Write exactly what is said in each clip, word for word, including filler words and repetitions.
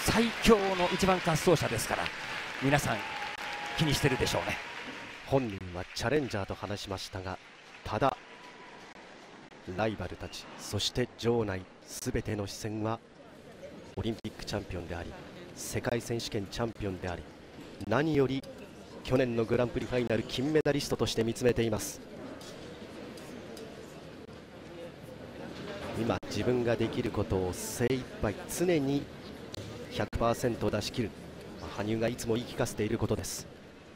最強の一番滑走者ですから、皆さん気にしてるでしょうね。 本人はチャレンジャーと話しましたが、ただライバルたち、そして場内すべての視線はオリンピックチャンピオンであり、世界選手権チャンピオンであり、何より去年のグランプリファイナル金メダリストとして見つめています。今自分ができることを精一杯常に ひゃくパーセント 出し切る、羽生がいつも言い聞かせていることです。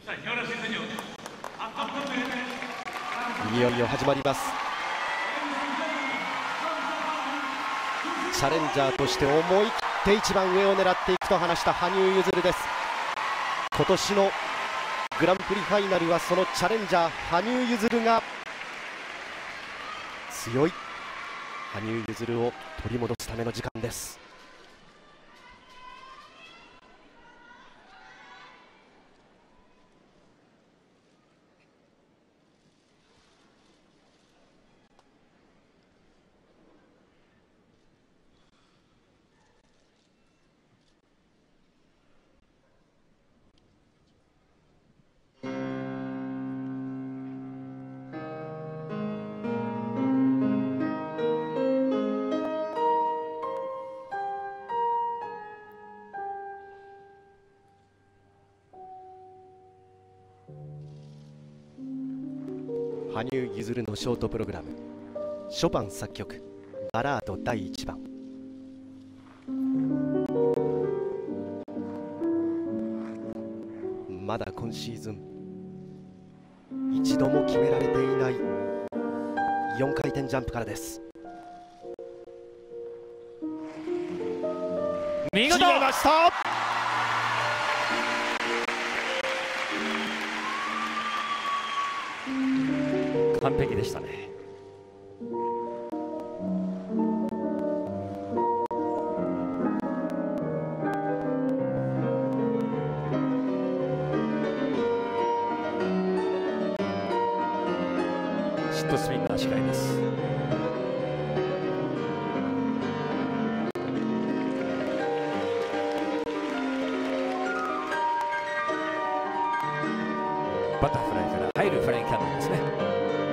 いよいよ始まります。チャレンジャーとして思い切って一番上を狙っていくと話した羽生結弦です。今年のグランプリファイナルはそのチャレンジャー羽生結弦が強い羽生結弦を取り戻すための時間です。羽生結弦のショートプログラム、ショパン作曲バラードだいいちばん。まだ今シーズン一度も決められていないよんかい転ジャンプからです。 見事決めました。 完璧でしたね。シットスピンの足換えです。バタフライから入るフライングキャノンですね。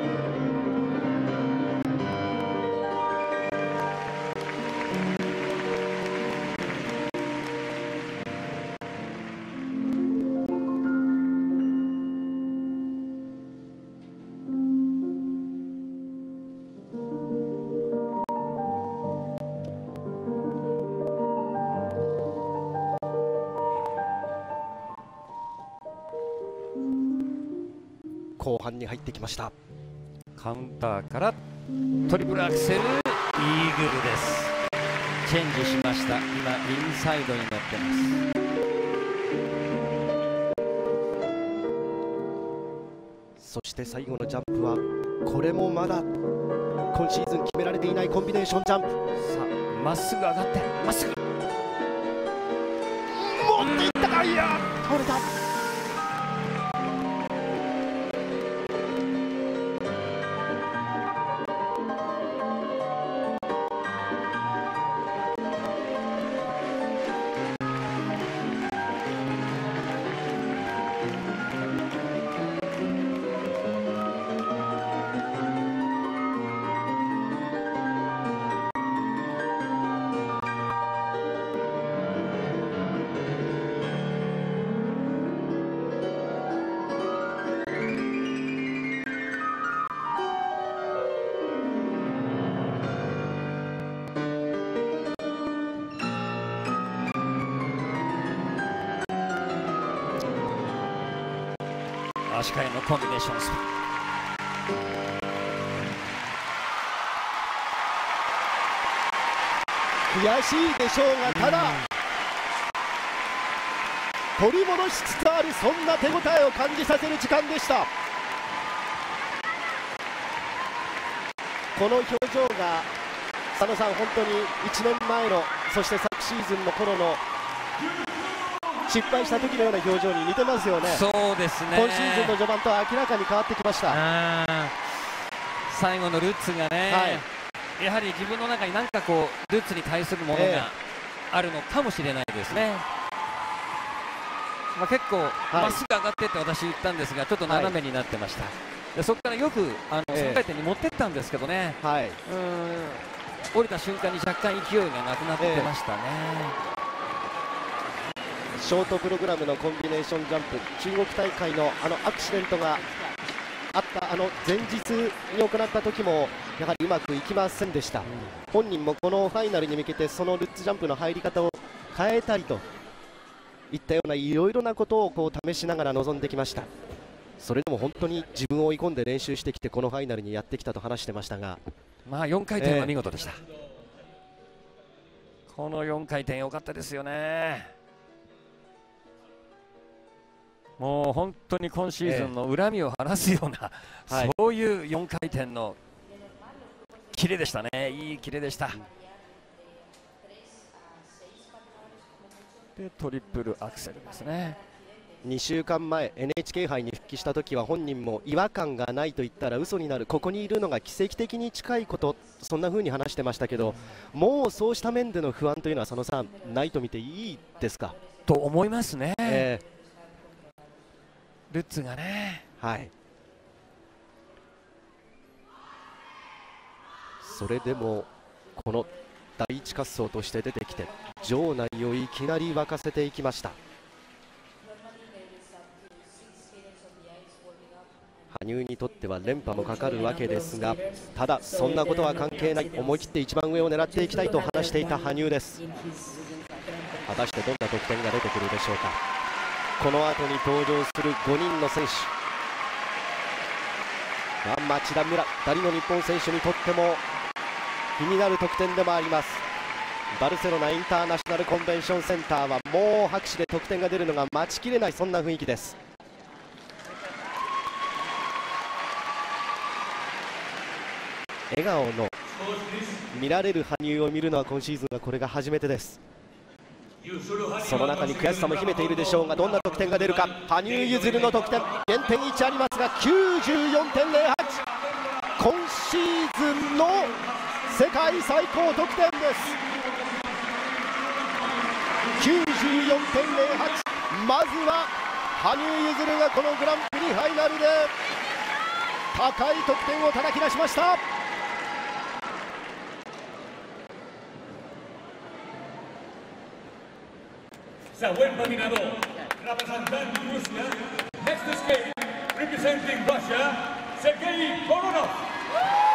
後半に入ってきました。 カウンターからトリプルアクセルイーグルです。チェンジしました。今インサイドに乗ってます。そして最後のジャンプはこれもまだ今シーズン決められていないコンビネーションジャンプ。 さあまっすぐ上がってまっすぐ持っていったか、いや倒れた。 足換えのコンビネーションスピン。 悔しいでしょうが、ただ取り戻しつつある、そんな手応えを感じさせる時間でした。この表情が佐野さん、本当にいちねんまえの、そして昨シーズンの頃の失敗した時のような表情に似てますよね。 そうですね。 今シーズンの序盤とは明らかに変わってきました。 最後のルッツがね、はい、やはり自分の中に何かこうルッツに対するものがあるのかもしれないですね。まあ、結構まっすぐ上がってって私言ったんですが、ちょっと斜めになってました。はい、でそこからよくあのさんかいてんに持ってったんですけどね、はい、うーん降りた瞬間に若干勢いがなくなってましたね。 えー、ショートプログラムのコンビネーションジャンプ、中国大会のあのアクシデントがあったあの前日に行った時もやはりうまくいきませんでした。うん、本人もこのファイナルに向けてそのルッツジャンプの入り方を変えたりといったようないろいろなことをこう試しながら臨んできました。それでも本当に自分を追い込んで練習してきてこのファイナルにやってきたと話してましたが、 まあよんかいてんは見事でした。えー、このよんかいてん良かったですよね。もう本当に今シーズンの恨みを晴らすような、えー、そういうよんかいてんのキレでしたね。いいキレでした。でトリプルアクセルですね。 にしゅうかんまえ エヌエイチケー 杯に復帰した時は本人も違和感がないと言ったら嘘になる、ここにいるのが奇跡的に近いこと、そんな風に話してましたけど、もうそうした面での不安というのは佐野さんないと見ていいですか？ と思いますね。えー、ルッツがね、 はい、それでもこの第一滑走として出てきて場内をいきなり沸かせていきました。羽生にとっては連覇もかかるわけですが、ただそんなことは関係ない、思い切って一番上を狙っていきたいと話していた羽生です。果たしてどんな得点が出てくるでしょうか。この後に登場するごにんの選手、まあ、町田、村ふたりの日本選手にとっても気になる得点でもあります。バルセロナインターナショナルコンベンションセンターはもう拍手で得点が出るのが待ちきれない、そんな雰囲気です。笑顔の見られる羽生を見るのは今シーズンはこれが初めてです。その中に悔しさも秘めているでしょうが、どんな得点が出るか。羽生結弦の得点減点いちありますが きゅうじゅうよんてんゼロはち、 今シーズンの世界最高得点です。きゅうじゅうよんてんゼロはち、まずは羽生結弦がこのグランプリファイナルで高い得点を叩き出しました。 Sa buen patinador, representante Rusia, next escape, representing Russia, Sergei Koronov.